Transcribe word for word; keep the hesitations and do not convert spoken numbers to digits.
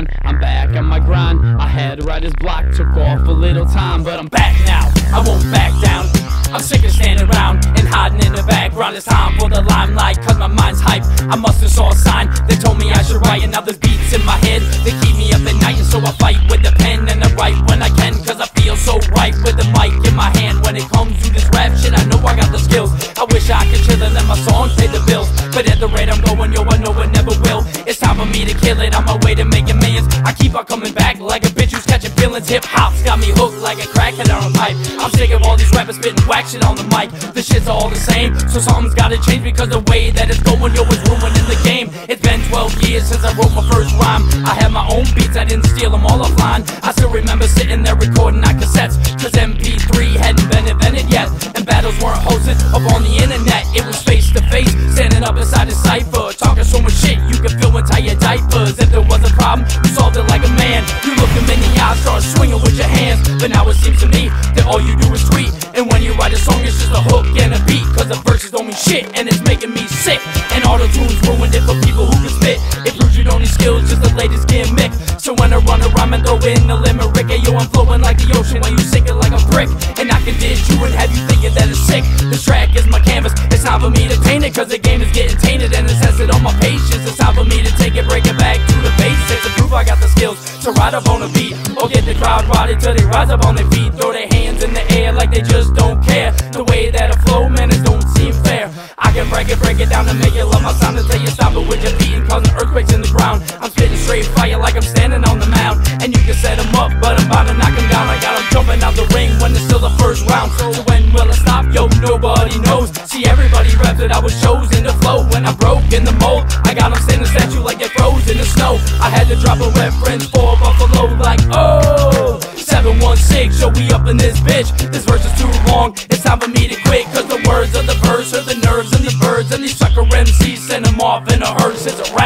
rewind. I'm back on my grind. I had to write this block, took off a little time, but I'm back now. I won't back down. I'm sick of standing around and hiding in the background. It's time for the limelight, cause my mind's hype. I must have saw a sign that told me I should write. And now there's beats in my head that keep me up at night. And so I fight with the pen and I write when I can, cause I feel so right with the mic in my hand. When it comes to this rap shit, I know I got the skills. I wish I could chill and let my songs pay the bills, but at the rate I'm going, yo, I know it never will. It's time for me to kill it, on my way to making millions. I keep on coming back like a bitch who's catching feelings. Hip-hop's got me hooked like a crackhead on a pipe. I'm sick of all these rappers spitting whack shit on the mic. The shit's all the same, so something's gotta change, because the way that it's going, yo, it's ruining the game. It's been twelve years since I wrote my first rhyme. I had my own beats, I didn't steal them all offline. I still remember sitting there recording on cassettes, cause M P three hadn't been invented yet, and battles weren't hosted up on the internet. It was face to face, standing up inside a cipher, talking so much shit you could feel entire diapers. If there was a problem, you solved it like a man. You look him in the eyes, start swinging with your hands. But now it seems to me that all you do is tweet, and when you write a song it's just a hook and a beat, cause the verses don't mean shit and it's making me sick. And auto-tunes ruined it for people who can spit. It proves you don't need skills, just the latest gimmick. So when I run a rhyme and throw in a limerick, hey yo, I'm flowing like the ocean when you sink it like a brick. And I can dish you and have you thinking that it's sick. This track is my canvas, it's time for me to paint it, cause the game is getting tainted and it says it on my patience. It's time for me to take it, break it back to the basics, to prove I got the skills to ride up on a beat, or get the crowd rotted till they rise up on their feet. Throw their hands in the air like they just don't care. The way that I flow, man, it don't seem fair. I can break it, break it down and make it love my sound, until you stop it with your feet and causing earthquakes in the ground. I'm spitting straight fire like I'm standing on the mound, and you can set them up, but I'm about to knock them down. I got them jumping out the ring when it's still the first round. So when will it stop? Yo, nobody knows. See, everybody raps that I was chosen to flow. When I broke in the mold, I got them standing statue like they froze in the snow. I had to drop a reference for Buffalo like, oh, seven one six, yo, we up in this bitch. This verse is too long, it's time for me to quit, cause the words of the verse are the nerves and the birds, and these sucker M Cs send them off in a hearse. It's a rap.